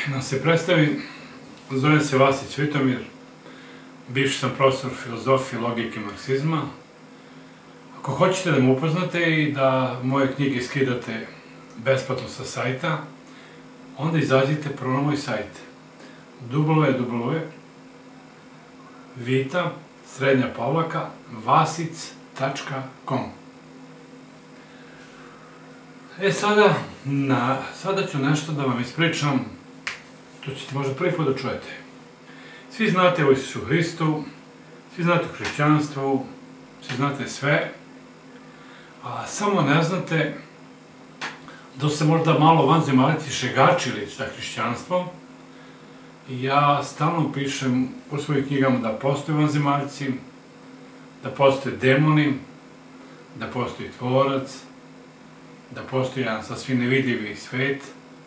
da se predstavim, zovem se Vasić Vitomir, bivši sam profesor filozofije, logike i marksizma. Ako hoćete da me upoznate i da moje knjige skidate besplatno sa sajta, onda izađite prvo na moj sajt www.vasic.com. Sada ću nešto da vam ispričam, to ćete možda prvi put da čujete. Svi znate o Isusu Hristu, svi znate o hrišćanstvu, svi znate sve, a samo ne znate da su se možda malo vanzemaljci šegačili sa hrišćanstvom. Ja stalno pišem u svojim knjigama da postoje vanzemaljci, da postoje demoni, da postoji tvorac, da postoji jedan sasvim nevidljivi svet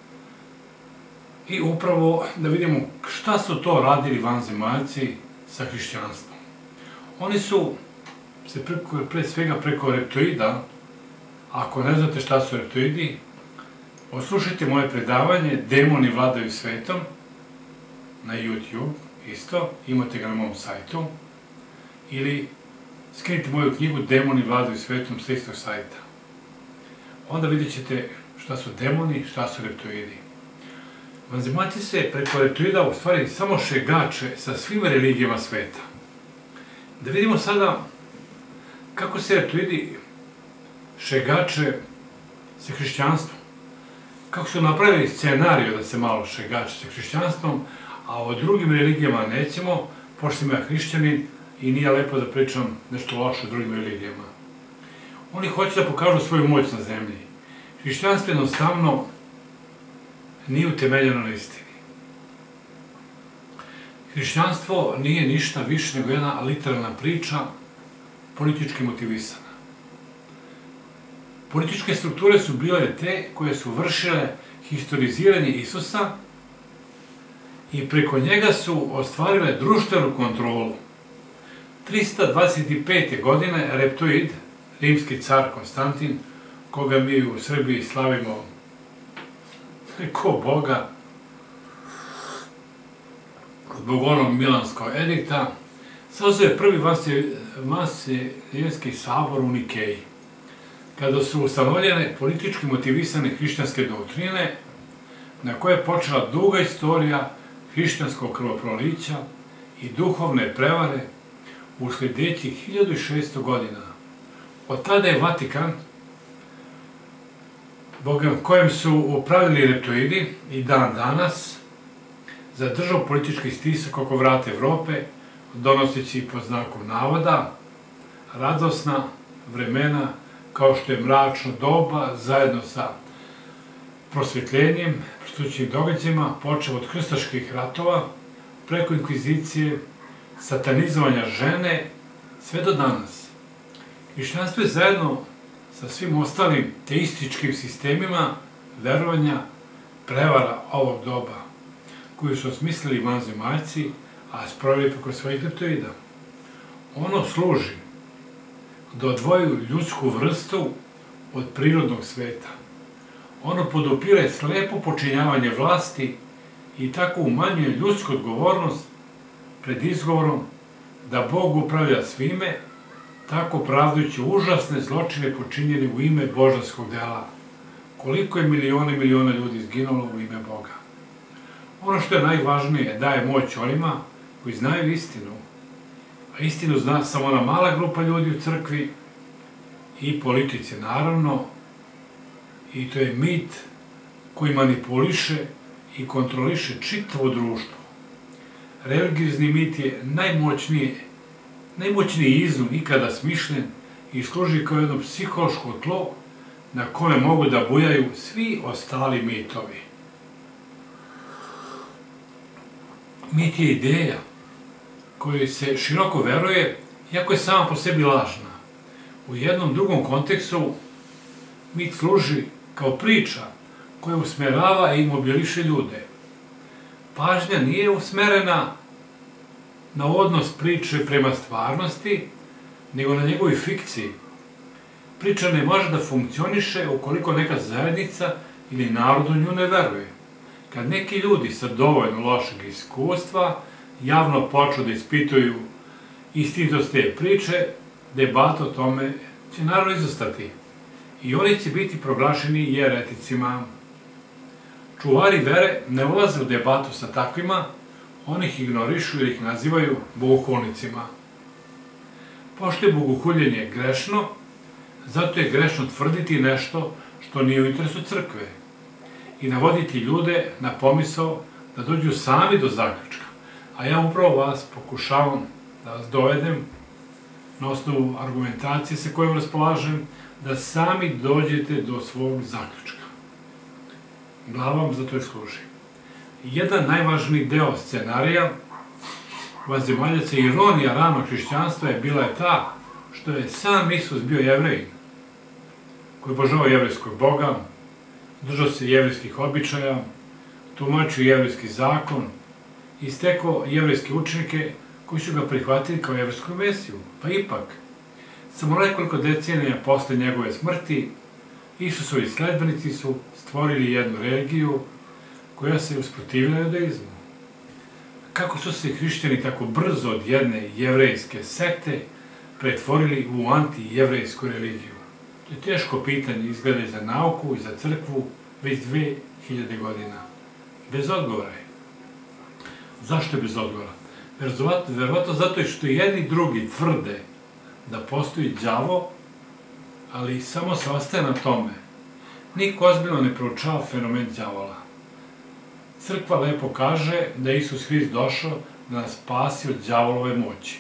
i upravo da vidimo šta su to radili vanzemaljci sa hrišćanstvom. Oni su se pre svega preko reptoida, ako ne znate šta su reptoidi, odslušajte moje predavanje Demoni vladaju svetom na YouTube, isto, imate ga na mom sajtu, ili skinite moju knjigu Demoni vladaju svetom sa istog sajta. Onda vidjet ćete šta su demoni, šta su reptoidi. Vanzemaljci se preko reptoida u stvari samo šegače sa svim religijama sveta. Da vidimo sada kako se reptoidi šegače sa hrišćanstvom. Kako su napravili scenariju da se malo šegače sa hrišćanstvom, a o drugim religijama nećemo, pošto sam ja hrišćanin i nije lepo da pričam nešto loše o drugim religijama. Oni hoće da pokažu svoju moć na zemlji. Hrišćanstvo jednostavno nije utemeljeno na istini. Hrišćanstvo nije ništa više nego jedna literalna priča, politički motivisana. Političke strukture su bile te koje su vršile historiziranje Isusa i preko njega su ostvarile društvenu kontrolu. 325. godine reptoid, rimski car Konstantin, koga mi u Srbiji slavimo ko Boga, zbog onog Milanskog edikta, sazove prvi Vasiljenski sabor u Nikeji, kada su ustanovljene politički motivisane hrišćanske doktrine, na koje je počela duga istorija hrišćanskog krvoprolića i duhovne prevare u sledećih 1600 godina. Od tada je Vatikan, kojem su upravljali reptoidi i dan danas, zadržao politički stisak oko vrata Evrope, donoseći pod znakom navoda radosna vremena kao što je mračno doba zajedno sa prosvetljenjem, prostućim događajima, počeo od krstaških ratova, preko inkvizicije, satanizovanja žene, sve do danas. Hrišćanstvo je zajedno sa svim ostalim teističkim sistemima verovanja prevara ovog doba, koju su osmislili vanzemaljci, a sproveli preko svojih reptoida. Ono služi da odvoju ljudsku vrstu od prirodnog sveta. Ono podupire slepo počinjavanje vlasti i tako umanjuje ljudsku odgovornost pred izgovorom da Bog upravlja svime, tako pravdajući užasne zločine počinjene u ime božanskog dela. Koliko je miliona i miliona ljudi izginulo u ime Boga. Ono što je najvažnije, daje moć onima koji znaju istinu, a istinu zna samo ona mala grupa ljudi u crkvi i politici, naravno, i to je mit koji manipuliše i kontroliše čitavo društvo. Religiozni mit je najmoćniji izum ikada smišljen i služi kao jedno psihološko tlo na kome mogu da bujaju svi ostali mitovi. Mit je ideja koju se široko veruje, iako je sama po sebi lažna. U jednom drugom kontekstu mit služi kao priča koja usmerava i mobiliše ljude. Pažnja nije usmerena na odnos priče prema stvarnosti, nego na njegovoj fikciji. Priča ne može da funkcioniše ukoliko neka zajednica ili narod u nju ne veruje. kad neki ljudi sa dovoljno lošeg iskustva javno počnu da ispituju istinitost te priče, debata o tome će naravno izostati i oni će biti proglašeni jereticima. Čuvari vere ne ulaze u debatu sa takvima, oni ih ignorišu jer ih nazivaju bogohulnicima. Pošto je bogohuljenje grešno, zato je grešno tvrditi nešto što nije u interesu crkve i navoditi ljude na pomisao da dođu sami do zaključka. A ja upravo vas pokušavam da vas dovedem na osnovu argumentacije sa kojom raspolažem, da sami dođete do svog zaključka. Glava vam za to i služi. Jedan najvažniji deo scenarija vanzemaljaca, ironija ranog hrišćanstva je bila ta što je sam Isus bio Jevrej, koji je obožavao jevrejskog Boga, držao se jevrejskih običaja, tumačio jevrejski zakon i stekao jevrejske učenike koji su ga prihvatili kao jevrejsku mesiju. Pa ipak, samo nekoliko decenija posle njegove smrti, Isusovi sledbenici su stvorili jednu religiju koja se usprotivila judaizmu. Kako su se hrišćani tako brzo od jedne jevrejske sekte pretvorili u antijevrejsku religiju? To je teško pitanje, izgleda i za nauku i za crkvu već 2000 godina. Bez odgovora je. Zašto je bez odgovora? Verovatno zato što jedni i drugi tvrde da postoji đavo, ali samo se ostaje na tome. Niko ozbiljno ne proučava fenomen đavola. Crkva lepo kaže da je Isus Hrist došao da nas spasi od đavolove moći.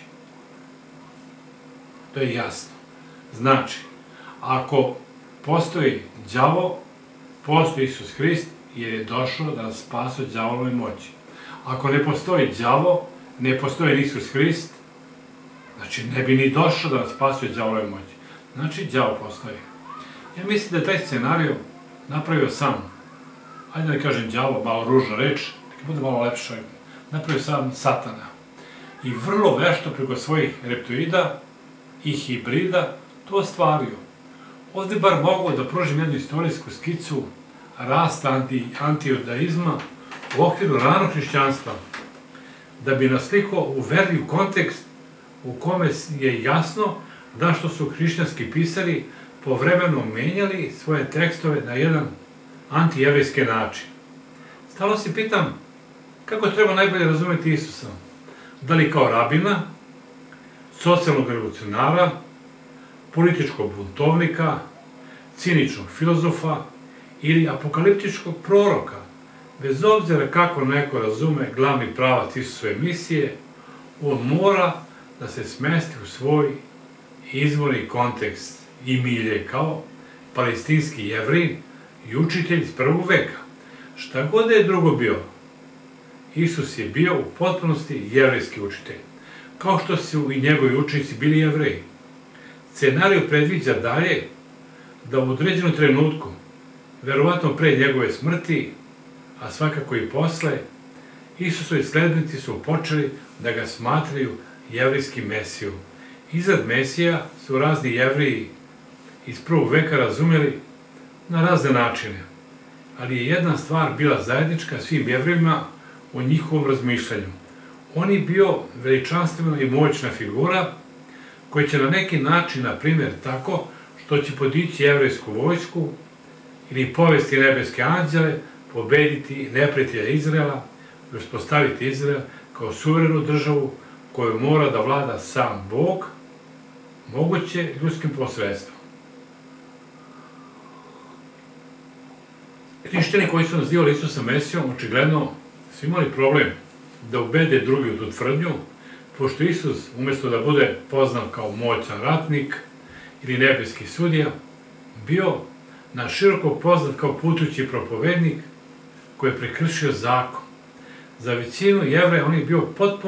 To je jasno. Znači, ako postoji đavo, postoji Isus Hrist jer je došao da nas spasi od đavolove moći. Ako ne postoji đavo, ne postoji ni Isus Hrist, znači ne bi ni došao da nas spasi od đavolove moći. Znači, đavo postoji. Ja mislim da je taj scenario napravio sam, ajde da ne kažem đavo, malo ružna reč, neka bude malo lepša, napravio sam Satana. I vrlo vešto preko svojih reptoida i hibrida to ostvario. Ovde bar mogu da pružim jednu istorijsku skicu rasta antijudaizma u okviru ranog hrišćanstva, da bi naslikao uverljiv kontekst u kome je jasno da što su hrišćanski pisari povremeno menjali svoje tekstove na jedan antijevrejski način. Stalno se pitam kako treba najbolje razumeti Isusa. Da li kao rabina, socijalnog revolucionara, političkog buntovnika, ciničnog filozofa ili apokaliptičkog proroka. Bez obzira kako neko razume glavni pravac Isusove misije, on mora da se smesti u svoj izvorni kontekst i milje kao palestinski Jevrej i učitelj iz prvog veka. Šta god je drugo bio, Isus je bio u potpunosti jevrejski učitelj, kao što su i njegovi učenici bili Jevreji. Scenarij predviđa dalje da u određenom trenutku, verovatno pre njegove smrti, a svakako i posle, Isusovi sledbenici su počeli da ga smatraju jevrejskim mesijom. Izrad mesija su razni Jevreji iz prvog veka razumeli na razne načine, ali je jedna stvar bila zajednička svim Jevrejima u njihovom razmišljanju. On je bio veličanstvena i moćna figura koja će na neki način, na primjer tako, što će podići jevrejsku vojsku ili povesti nebeske anđele, pobediti neprijatelja Izraela i uspostaviti Izrael kao suverenu državu koju mora da vlada sam Bog, moguće ljudskim posredstvom. Hrišćani koji su nazivali Isusa Mesijom, očigledno su imali problem da ubede drugi u tu tvrdnju, pošto Isus, umjesto da bude poznat kao moćan ratnik ili nebeski sudija, bio na široko poznat kao putujući propovednik koji je prekršio zakon. Za većinu Jevreja on je bio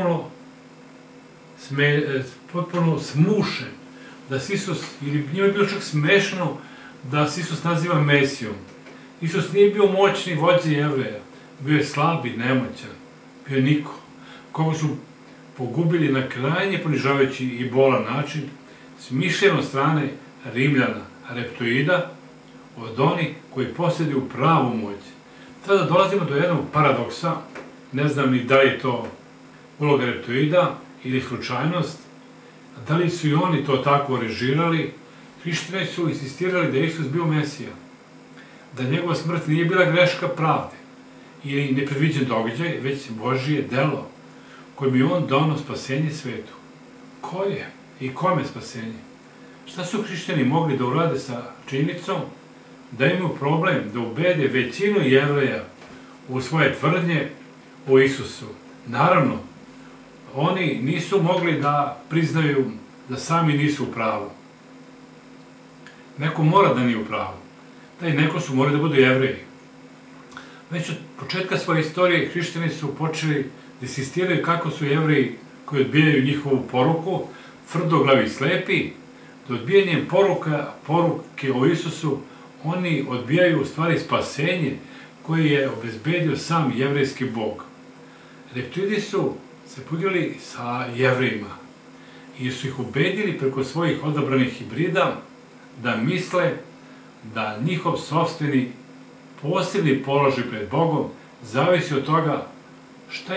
potpuno smušen da se Isus, ili njima je bilo čak smešno da se Isus naziva Mesijom. Isus nije bio moćni vođa Jevreja, bio je slab i nemoćan, bio je niko, koga su pogubili na krajnje ponižavajući i bolan način, smišljen od strane Rimljana, reptoida, od onih koji posjeduju pravu moć. Sada dolazimo do jednog paradoksa, ne znam ni da li je to uloga reptoida ili slučajnost, da li su i oni to tako režirali. Hrišćani su insistirali da je Isus bio Mesija, da njegova smrt nije bila greška pravde ili nepredviđen događaj, već Božije delo kojim je on donao spasenje svetu. Koje i kome spasenje? Šta su hrišćani mogli da urade sa činjenicom da imaju problem da ubede većinu Jevreja u svoje tvrdnje o Isusu? Naravno, oni nisu mogli da priznaju da sami nisu u pravu. Neko mora da nije u pravu. Taj neko su morali da budu Jevreji. Već od početka svoje istorije hrišćani su počeli da insistiraju kako su Jevreji koji odbijaju njihovu poruku, tvrdoglavi i slepi, da odbijanjem poruke o Isusu oni odbijaju u stvari spasenje koje je obezbedio sam jevrejski Bog. Reptoidi su se podelili sa Jevrejima i su ih ubedili preko svojih odabranih hibrida da misle da njihov sopstveni posebni položaj pred Bogom zavisi od toga što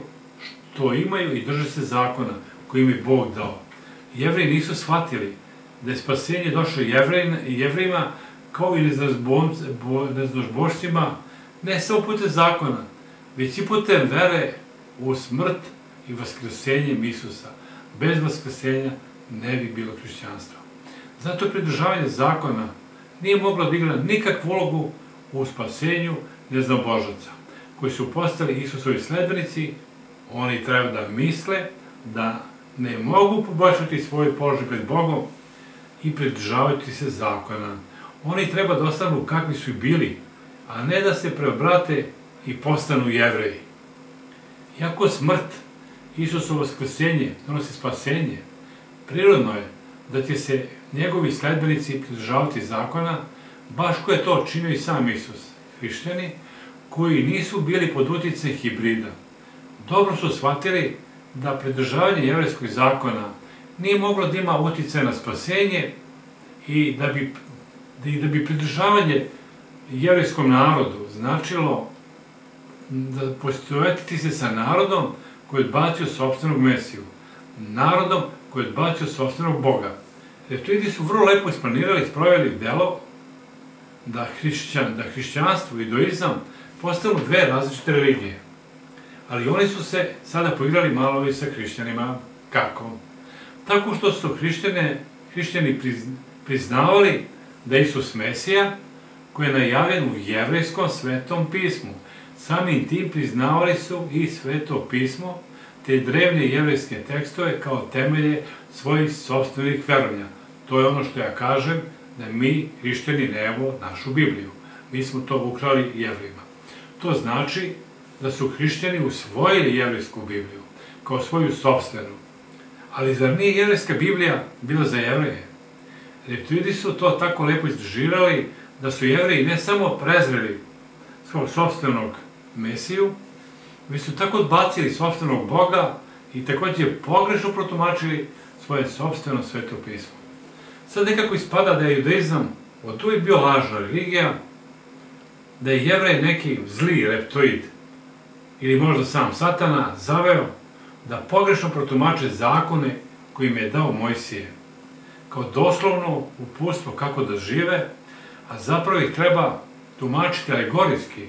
imaju i drže se zakona koji im je Bog dao. Jevreji nisu shvatili da je spasenje došlo Jevrejima kao i neznabošcima, ne samo putem zakona, već i putem vere u smrt i vaskrsenjem Isusa. Bez vaskrsenja ne bi bilo hrišćanstva. Zato pridržavanje zakona nije moglo da igra nikakvu ulogu u spasenju neznabožaca, koji su postali Isusovi sledbenici. Oni treba da misle da ne mogu poboljšati svoj položaj pred Bogom i pridržavati se zakona. Oni treba da ostanu kakvi su i bili, a ne da se preobrate i postanu Jevreji. Iako smrt, Isusovo vaskrsenje donosi spasenje, prirodno je da će se njegovi sledbenici pridržavati zakona, baš ko je to činio i sam Isus. Hrišćani koji nisu bili pod uticajem hibrida, dobro su shvatili da pridržavanje jevrejskog zakona nije moglo da ima uticaj na spasenje i da bi pridržavanje jevrejskom narodu značilo da poistovetiti se sa narodom koji je odbacio sopstvenog Mesiju, narodom koji je odbacio sopstvenog Boga. Reptoidi su vrlo lepo isplanirali i sproveli delo da hrišćanstvo i judaizam postanu dve različite religije. Ali oni su se sada poigrali malo i sa hrišćanima. Kako? Tako što su hrišćani priznavali da je Isus Mesija, koji je najavljen u jevrejskom svetom pismu. Samim tim priznavali su i sveto pismo, te drevne jevrejske tekstove kao temelje svojih sopstvenih verovanja. To je ono što ja kažem, da mi, hrišćani, nemamo našu Bibliju. Mi smo to ukrali Jevrejima. To znači da su hrišćani usvojili jevrejsku Bibliju kao svoju sopstvenu. Ali zar nije jevrejska Biblija bila za Jevreje? Reptoidi su to tako lepo izdržirali da su Jevreji ne samo prezreli svog sopstvenog Mesiju, već su tako odbacili sopstvenog Boga i takođe pogrešno protumačili svoje sopstveno sveto pismo. Sad nekako ispada da je judaizam od uvijek bio lažna religija, da je Jevrej neki zli reptoid ili možda sam Satana zaveo da pogrešno protumače zakone koje im je dao Mojsije, kao doslovno uputstvo kako da žive, a zapravo ih treba tumačiti alegorijski,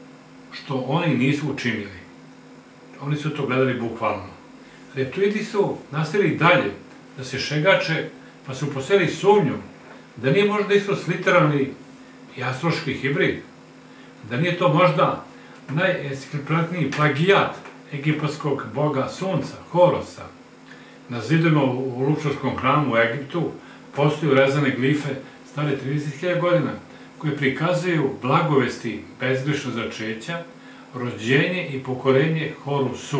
što oni nisu učinili. Oni su to gledali bukvalno. Reptoidi su nastavili dalje da se šegače, pa su poseli sumnju da nije možda Isus literalni i astrološki hibrid, da nije to možda najesklepantniji plagijat egipatskog boga sunca, Horosa. Na zidima u Luksorskom hramu u Egiptu postoji urezane glife stare 30.000 godina, koje prikazuju blagovesti bezgrešnog začeća, rođenje i pokorenje Horusu.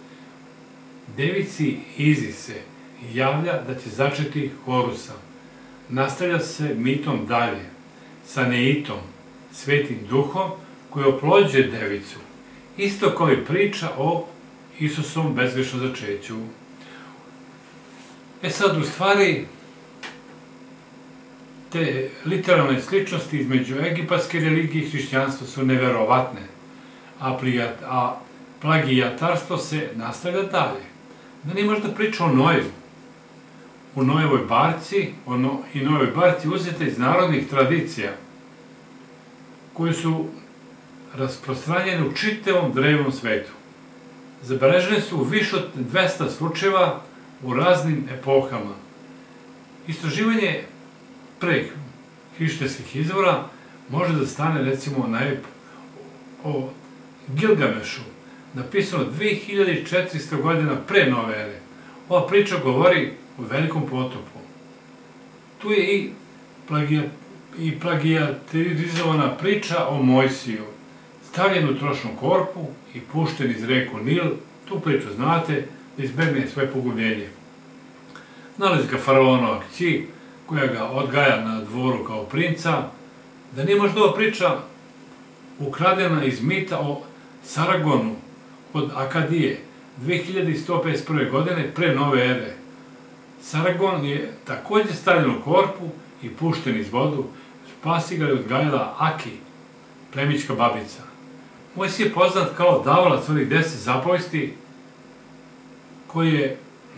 Devici Isis se javlja da će začeti Horusa. Nastavlja se mitom dalje, sa Neitom, svetim duhom, koji oplođuje devicu, isto kao i priča o Isusovom bezgrešnom začeću. Sad, u stvari, te literalne sličnosti između egipatske religije i hrišćanstva su neverovatne, a plagijatarstvo se nastavlja dalje. Da nije možda priča o Noju, u Nojevoj barci i Nojevoj barci uzete iz narodnih tradicija koje su rasprostranjene u čitavom drevnom svetu. Zabeležene su u više od 200 slučajeva u raznim epohama. Istraživanje pre hrišćanskih izvora može da stane recimo na ep o Gilgamešu, napisano 2400 godina pre nove ere. Ova priča govori o velikom potopu. Tu je i plagijatarizovana priča o Mojsiju, stavljen u trošnu korpu i pušten iz reku Nil. Tu priču znate, da izbegne svoje pogubljenje. Nalazi ga faraonova kći, koja ga odgaja na dvoru kao princa. Da nije možda ova priča ukradena iz mita o Saragonu od Akadije 2151. godine pre nove ere. Saragon je takođe stavljen u korpu i pušten iz vodu, spasi ga je odgajala Aki, plemićka babica. Mojsije je poznat kao davalac ovih 10 zapovesti koje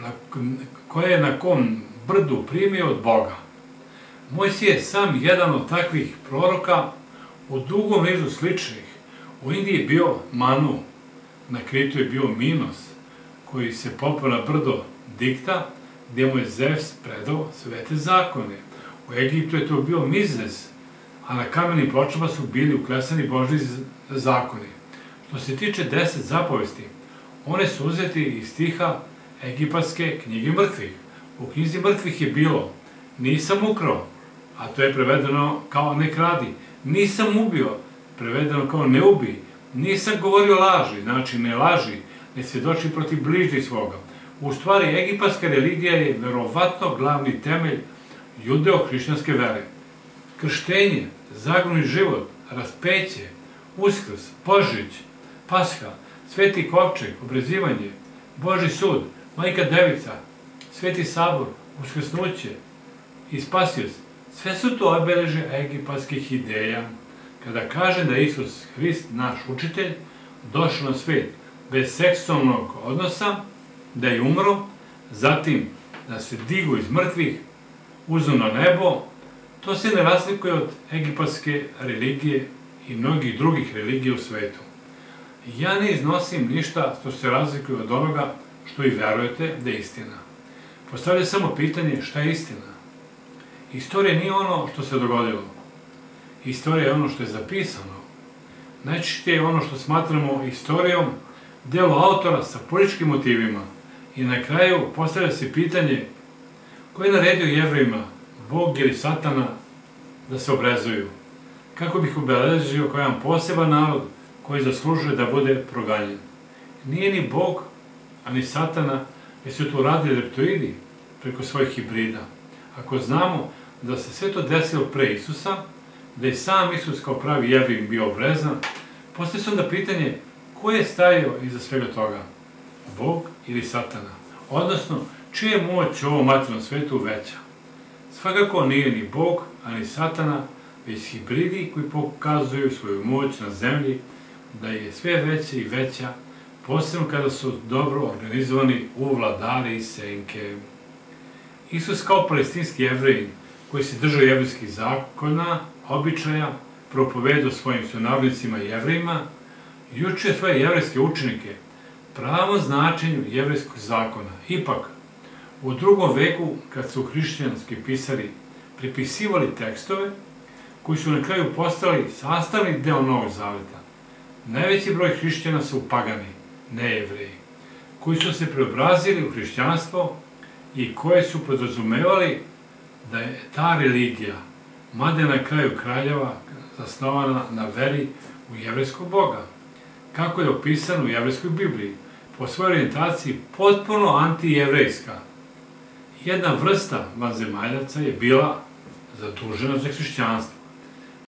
je na kom brdu primio od Boga. Mojsije je sam jedan od takvih proroka u dugom nizu sličnih. U Indiji je bio Manu, na Kritu je bio Minos, koji se popao na brdo Dikta, gdje mu je Zevs predao svete zakone. U Egiptu je to bio Mizes, a na kamenim pločama su bili uklesani Božji zakoni. Što se tiče 10 zapovesti, one su uzeti iz stiha egipatske knjige mrtvih. U knjizi mrtvih je bilo: nisam ukrao, a to je prevedeno kao ne kradi; nisam ubio, prevedeno kao ne ubi; nisam govorio laži, znači ne laži, ne svjedoči protiv bližnjih svoga. U stvari, egipatska religija je verovatno glavni temelj judeo-hrišćanske vere. Krštenje, zagroni život, raspeće, Uskrs, Božić, Pasha, Sveti kovčeg, obrezivanje, Božji sud, Majka Devica, Sveti sabor, uskrsnuće i Spasios, sve su to obeležje egipatskih ideja. Kada kaže da je Isus Hrist, naš učitelj, došao na svet bez seksualnog odnosa, da je umro, zatim da se digu iz mrtvih, uzu na nebo, to se ne razlikuje od egipatske religije i mnogih drugih religija u svetu. Ja ne iznosim ništa što se razlikuje od onoga što i verujete da je istina. Postavlja samo pitanje šta je istina. Istorija nije ono što se dogodilo. Istorija je ono što je zapisano. Najčešće je ono što smatramo istorijom delo autora sa političkim motivima. I na kraju postavlja se pitanje ko je naredio Jevrejima, Bog ili Satana, da se obrezuju. Kako bih obeležio kao jedan poseban narod koji zaslužuje da bude proganjen. Nije ni Bog, a ni Satana, već su to radili reptoidi preko svojih hibrida. Ako znamo da se sve to desilo pre Isusa, da je sam Isus kao pravi Jevrin bio obrezan, postavlja se onda pitanje ko je stajao iza svega toga? Bog ili Satana? Odnosno, čija je moć u ovom materijalnom svetu veća? Svakako nije ni Bog, a ni Satana, već hibridi koji pokazuju svoju moć na zemlji, da je sve veća i veća, posebno kada su dobro organizovani u vladare i senke. Isus kao palestinski Jevrejin, koji se držao jevrejskih zakona, običaja, propovedao svojim sunarodnicima Jevrejima i učio svoje jevrejske učenike pravom značenju jevrejskog zakona. Ipak, u 2. veku, kad su hrišćanski pisari prepisivali tekstove, koji su na kraju postali sastavni deo Novog Zaveta, najveći broj hrišćana su pagani, ne Jevreji, koji su se preobrazili u hrišćanstvo i koje su podrazumevali da je ta religija, mada je na kraju kraljeva zasnovana na veri u jevrejskog Boga, kako je opisano u jevrejskoj Bibliji, po svojoj orijentaciji potpuno antijevrejska. Jedna vrsta vanzemaljaca je bila zadužena za hrišćanstvo.